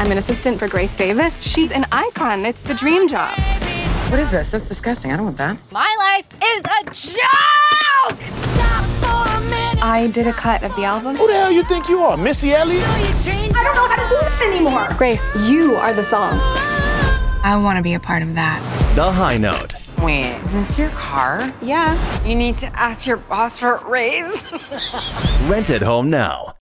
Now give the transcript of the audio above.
I'm an assistant for Grace Davis. She's an icon. It's the dream job. What is this? That's disgusting. I don't want that. My life is a joke! I did a cut of the album. Who the hell you think you are, Missy Elliott? I don't know how to do this anymore. Grace, you are the song. I want to be a part of that. The High Note. Wait, is this your car? Yeah. You need to ask your boss for a raise. Rent it home now.